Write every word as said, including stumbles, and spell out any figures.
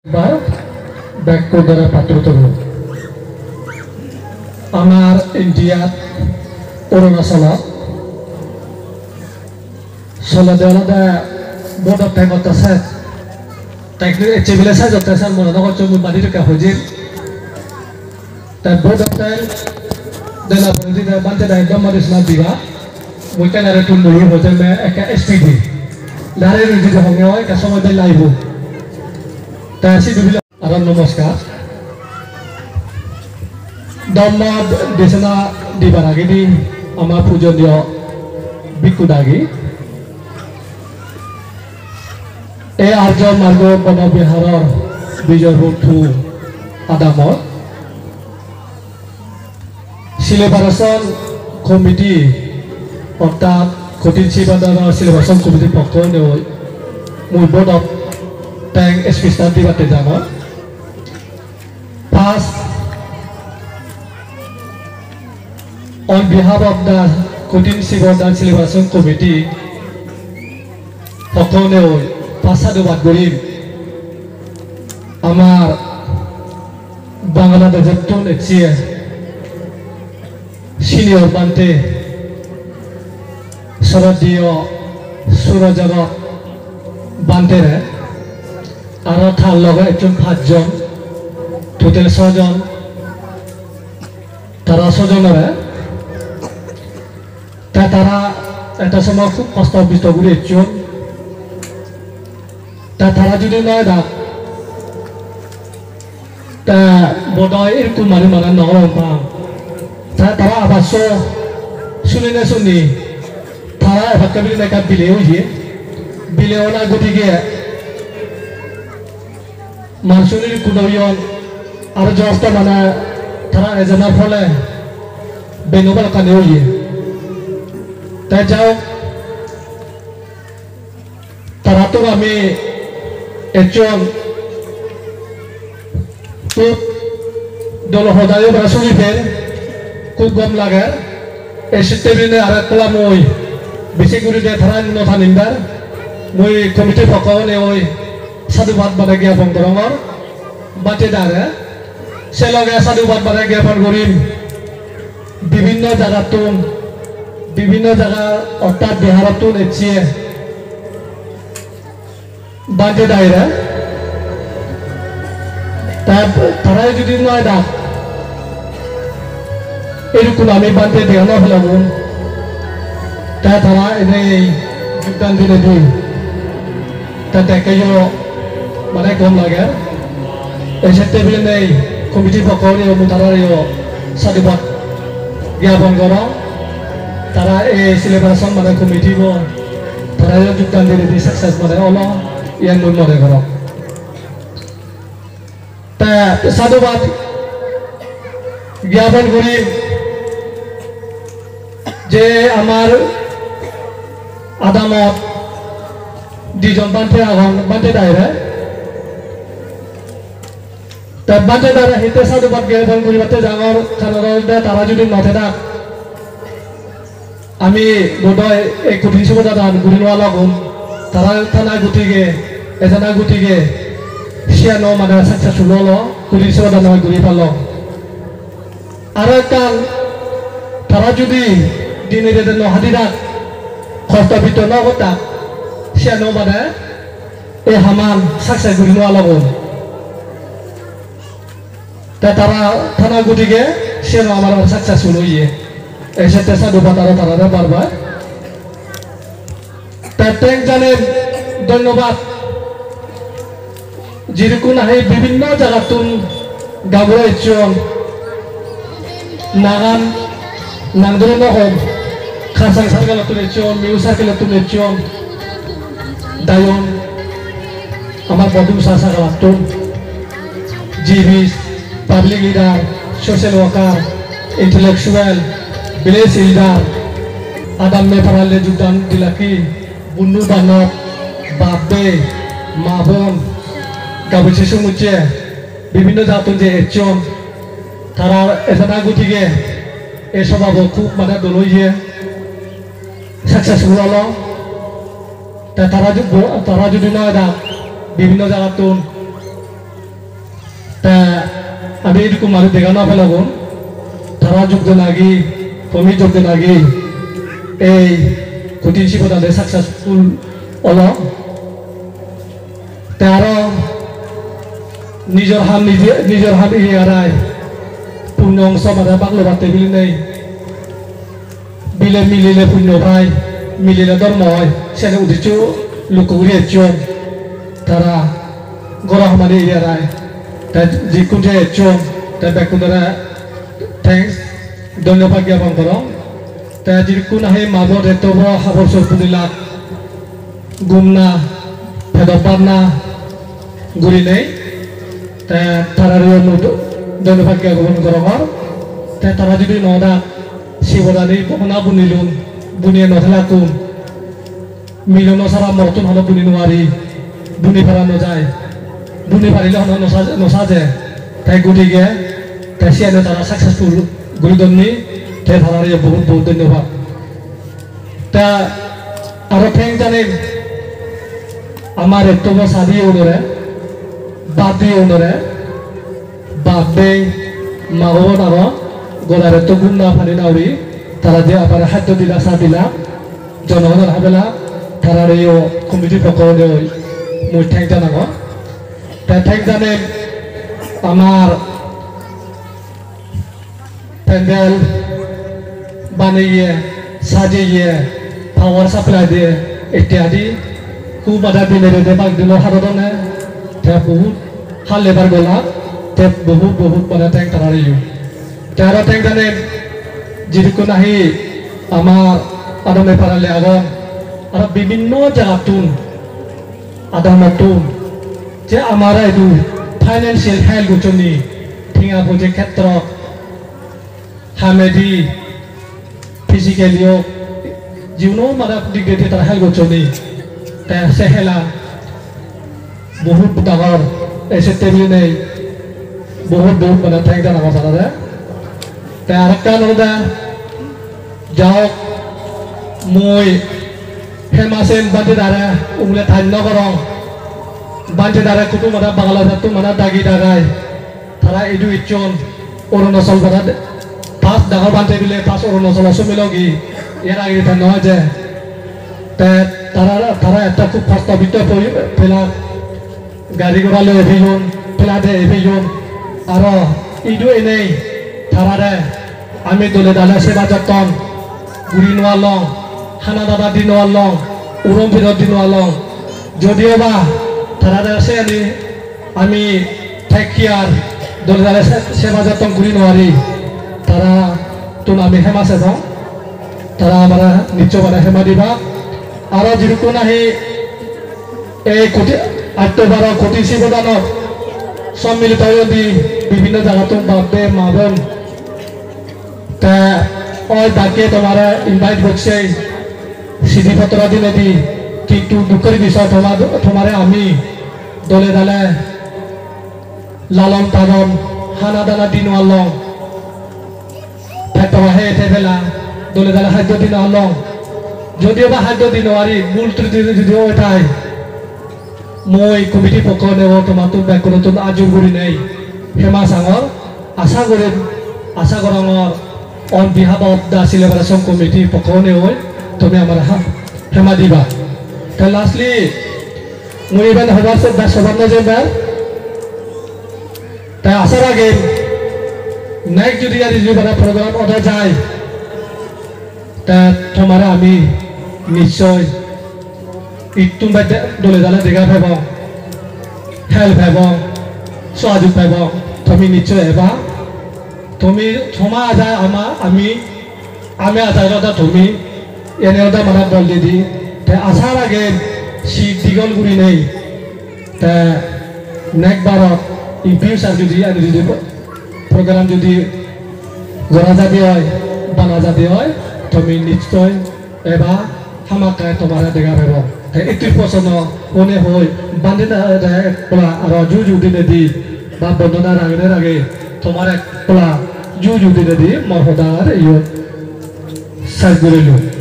বা ব্যাক দ্বারা পাত্রতর আমার ইন্ডিয়াত অরুণাচলত চলতে আলাদা বোর্ড অফ টাইম আছে তাই চেবিলে চাই যত চাই মনে নকর মোৰ বান্ধি থকা হজিল তাই বোর্ড অফ টাইম দেনা বন্ধি বান্ধে দাই একদম মারিসনা বিঘা মই কেনারে তুল লই হজে মে একা এসপিডি দারে রিজি হংগে হয় কা সময় দে লাইব তাই আসি দুবিলা আর নমস্কার দম্মা দেশনা দিবার আগে দি আমার পূজনীয় বিকুদাগি এই আর্য মার্গ বনবিহাৰৰ বিজয় বন্ধু আদামত সিলেবারেশন কমিটি অর্থাৎ কঠিন শিবাদার সিলেবারেশন কমিটির পক্ষ নেই মই বোর্ড অফ ট্যাং স্পেশাল দিবাতে যাব first on behalf of the কঠিন শিবাদার সিলেবারেশন কমিটি পক্ষ নেই পাঁচসাধুবাদ করিম আমার বাংলাদেশের টন এছিয়ে সিনিয়র বান্তে শরদীয় সুরজগত বান্তেরে আর তার লগে একজন পাঁচজন টোটাল ছজন তারা ছজনেরে তারা একটা সময় খুব কষ্ট বিষ্ট করে একজন তা তারা যদি নয় দা তা বোধহয় এরকম মানুষ মানে নরম পাম তা তারা আবাস শুনি না শুনি তারা এবার কবি নাকা বিলেও গিয়ে বিলেও না গতিকে মানুষের কুদয়ন আর যস্ত মানে তারা এজনের ফলে বেঙ্গল কানেও গিয়ে তাই যাও তারা তো আমি একজন খুব দল সদায় বেড়া চলিফের খুব গম লাগে এসে টেবিলে আর কলা মই বেশি করে দিয়ে তারা নথা নিন্দার মই কমিটির পক্ষ নেই ওই সাধুবাদ বাদে জ্ঞাপন করঙর বাটে দাঁড়ে সে লগে সাধুবাদ বাদে জ্ঞাপন করিম বিভিন্ন জায়গাতুন বিভিন্ন জায়গা অর্থাৎ বিহারতুন এছিয়ে বাঁধে দায়রা তারাই যদি নয় ডাক এরকম আমি বাঁধতে দেখানো ফেলাম তা তারা এনেই যোগদান দিলে দিই তা দেখেও মানে কম লাগে এসে টেবিলে নেই কমিটির পক্ষ নিয়ে তারাও সাধুবাদ জ্ঞাপন করা তারা এই সিলেবারেশন মানে কমিটি তারা যোগদান দিলে দিই সাকসেস মানে অল ইয়ান মই মনে করো তা সাধুবাদ জ্ঞাপন করি যে আমার আদামত দুজন বান্তে আহন বান্তে দায়রা তা বান্তে দায়রা হিতে সাধুবাদ জ্ঞাপন করিবাতে ডাঙর খানদে তারা যদি নথে থাক আমি বোধহয় এই কঠিন সুবিধা দান ঘুরি নেওয়া লাগুম তারা থানা গুটিকে এজনা গুটিকে সিয়ানো মানে সাকসেসফুল হলো কঠিন সুবিধা নয় ঘুরি পাল আর একটা তারা যদি দিনে দিনে নহাদিরাত কষ্ট ভিতর নগতা সিয়ানো মানে এই হামান সাকসেস ঘুরি নেওয়া লাগুম তা তারা থানা গুটিকে সিয়ানো আমার সাকসেসফুল হইয়ে এসে সাধুবাদ আরো তারা বারবার ট্যাং জানেন ধন্যবাদ যেরকম আহে বিভিন্ন জায়গাতুন গাবর একজন নাগান নাংদরে নহম খাসাং সার্কেলতুন একজন মিউ সার্কেলতুন একজন দায়ন আমার বদুম সাসা গালাতুন জিবিস public leader social worker intellectual village leader আদাম মে পারালে যোগদান দিলাকি বুন্নু বানক বাপবে মাবন গাবছে সমুচে বিভিন্ন জাতুন যে একজন তারা এজনা গতিকে এই স্বভাব খুব মানে দলইয়ে সাকসেসফুল হলো তারা তারা যদি নয় দা বিভিন্ন জায়গাতুন আমি এটুকু মারি দেখা না পেলাম তারা যোগদান আগে কমি যোগদান আগে এই কঠিন শিবদানে সাকসেসফুল হল তারা নিজের হাত নিজে নিজের হাত ইয়ে হারায় পুণ্য অংশ মানে বাকলো বাতে বিলি নেই বিলে মিলিলে পুণ্য পায় মিলিলে ধর্ম হয় সেটা উদ্দেশ্য লক্ষ্য করে একজন তারা গড়া সমানে ইয়ে হারায় তাই যিকোন যে একজন তাই ব্যক্তিরা থ্যাংকস ধন্যবাদ জ্ঞাপন করো তাই যিকোন আহে মাজত এত বড় সাবর সরপুদিলাক গুমনা ভেদপান্না গুড়ি নেই তাই তারা ধন্যবাদ জ্ঞাপন করো তাই তারা যদি নদা শিবদানি বহনা বুনিলুন বুনিয়ে নথেলাকুন মিলন সারা মরতুন হলো বুনি নোৱাৰি বুনি পাৰা নযায় বুনি পাৰিলে হলো নসাজে তাই গতিকে তাই সিয়ানে তারা সাকসেসফুল গুরুদন্নি তাই তারা বহুত বহুত ধন্যবাদ তা আরো থ্যাংক জানেন আমার একটু সাদি ওনরে বাদি ওনরে বাদে মাগন আরো গলার তো গুন্ডা ফানি নাউরি তারা যে আবার খাদ্য দিলা চা দিলা জনগণের হাবেলা তারা এই কমিটি পকড়ে মই থ্যাংক জানাব তাই থ্যাংক জানেন আমার প্যান্ডেল বানিয়ে সাজিয়ে পাওয়ার সাপ্লাই দিয়ে ইত্যাদি খুব বাধা দিলে রে বাক দিল হারদনে তে বহুত হাল লেবার গলা তে বহুত বহুত মানে ট্যাঙ্ক তারারি তেরো ট্যাঙ্ক জানে যিকো নাহি আমার আদমে পারালে আগম আর বিভিন্ন জায়গাতুন আদামতুন যে আমার এইটো ফাইন্যান্সিয়াল হেল্প গুচনি ঠিঙা বুঝে ক্ষেত্র হামেদি ফিজিক্যালিও জীবনও মানে দিকে তারা হেল্প গুচনি তাই সেহেলা বহুত ডাঙর এসে টেবিল নেই বহুত বহুত মানে থ্যাংক জানাব তারা তাই আরেকটা নদা যাওক মই ফেমাসেন বান্ধে দ্বারা উমলে ধান্য করং বান্ধে দ্বারা কুটু মারা বাংলা জাতু মারা দাগি দাগায় তারা এডু ইচ্ছন অরুণাচল বাধা পাঁচ ডাঙর বান্ধে দিলে পাঁচ অরুণাচল অসমিলগি এর আগে ধান্য হয় যে তারা তারা একটা খুব প্রস্তাবিত ফেলা গাড়ি ঘোড়া লই এভিজন ফেলা দে এভিজন আর ইডু এনেই তারা আমি দলে দালে সেবা যতন গুড়ি নোয়ালং খানা দাদা দি নোয়ালং উরম ফিরত দি নোয়ালং যদিও বা তারা আছে আমি আমি ঠেকিয়ার দলে দালে সেবা যতন গুড়ি নোয়ারি তারা তো আমি হেমাছে যাও তারা আমার নিশ্চয় মানে হেমা দিবা আর যেরকম আহি এই কোটি আত্মবার কোটি শিবদানত সম্মিলিত দি বিভিন্ন জায়গাতো বাপে মা বোন তা ওই বাকি তোমার ইনভাইট করছে সিধি পত্র দিলে দি কিন্তু দুঃখের বিষয় তোমার তোমারে আমি দলে দালে লালন পালন হানা দানা দিন আলং তোমার হে এতে বেলা দলে দালে খাদ্য দিন আলং যদিও বা খাদ্য দিন নোৱাৰি মূল ত্ৰুটি যদিও এটাই মই কমিটি পক্ষ নেব তোমার তো ব্যাক নতুন আজও করি নেই হেমা সাঙর আশা করে আশা করঙর on behalf of the celebration committee পক্ষ নেব তুমি আমার হেমা দিবা তা লাস্টলি মই এবার হবার সবার নজর বের তাই আসার আগে নেক্সট যদি আর যদি প্রোগ্রাম অর্ডার যায় তা তোমার আমি নিশ্চয় ইতুম দলে দালে দেখা পাব হেল্প পাব সহযোগ পাব তুমি নিশ্চয় এবা তুমি তোমা আজায় আমার আমি আমি আজায় কথা তুমি এনে ওটা মানে বল দিদি তে আসার আগে শীত দীঘল গুড়ি নেই তে নেক্সট বারত ইন ফিউচার যদি আমি যদি প্রোগ্রাম যদি গড়া যাবি হয় বানা যাবি হয় তুমি নিশ্চয় এবা হামাকে তোমার দেখা পাব এইটির পছন্দ মনে হয় বান্ধে পোলা আর জু জু দিনে দি বা বন্দনার আগের আগে তোমার এক পোলা জু জু দিনে দি মর সদার ইয়ে সাজ করিল